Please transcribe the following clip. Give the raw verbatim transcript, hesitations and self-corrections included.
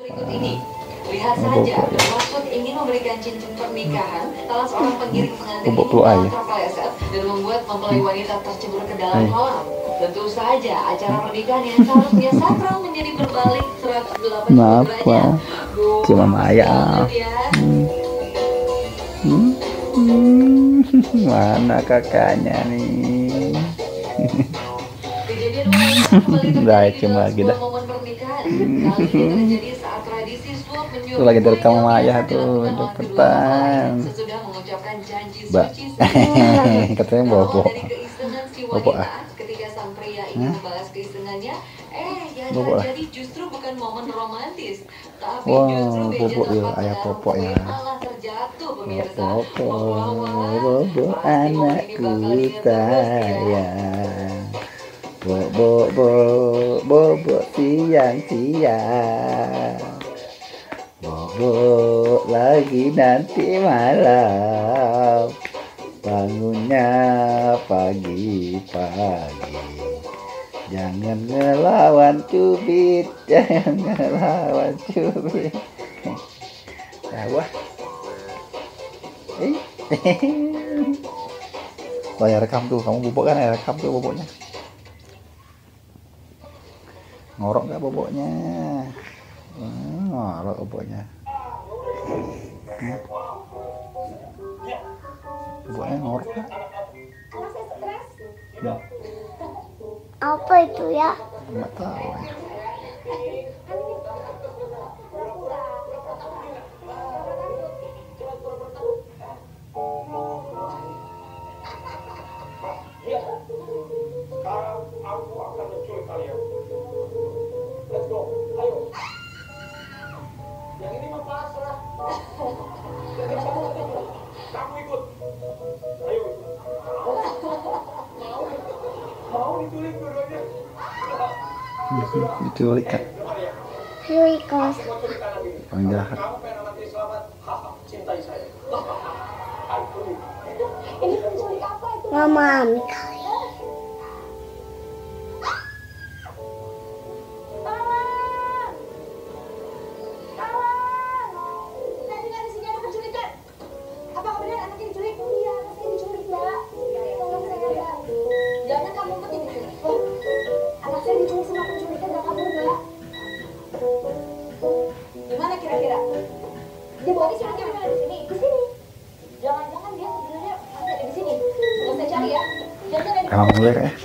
Berikut ini, lihat saja, maksud ingin memberikan cincin pernikahan, salah seorang pengiring pengantin ini telah terpeleset dan membuat mempelai wanita tercebur ke dalam kolam. Tentu saja acara pernikahan yang seharusnya sakral menjadi berbalik seratus delapan puluh derajat. Cuma Maya. Hmm? Hmm. Mana kakaknya nih? Kejadian kembali Baik, cuma lagi dah. momen pernikahan. Kali ini terjadi saat tradisi suap menyuap. Tuh lagi direkam Maya tuh, depan. Sesudah mengucapkan janji Mbak. suci Katanya bobo. dari keisengan si Bobo wanita, ah. ketika sang pria ingin Hah? membalas keisengannya, eh yang Bobo ah. terjadi justru bukan momen romantis, tapi Wow, justru gadget bobo ya, tempat ayah menaruh popo kue ya. malah terjatuh pemirsa. Bobo, Wah, wah, wah. bobo Pasti momen ini bakal anakku diingat terus ya. sayang. Bobo, bobo, bobo siang-siang. Bobo lagi nanti malam. Bangunnya pagi-pagi. Jangan ngelawan cubit, jangan ngelawan cubit. Ya wah. Eh. Oh ya rekam tuh, kamu bobok kan ya, rekam tuh boboknya. Ngorok nggak boboknya? Hmm, ngorok boboknya. Hmm. Boboknya ngorok nggak? Ya. Apa itu ya? Nggak tahu ya. Sekarang aku akan menculik kalian. Let's go, ayo. Yang ini mah pasrah. Kamu ikut. Ayo. Mau? Mau diculik dua-duanya? Diculik kan? Culik kos. Paling jahat. Kamu pengen mati selamat? Haha, cintai saya. Ayo, pergi. Ini penculik apa itu? Mama Mika. Gimana kira-kira? Dia bawa di sini, gimana di sini? Di sini. Jangan-jangan dia sebenarnya ada di sini. Nggak usah cari ya. Jangan ada di Kamu mulai ya.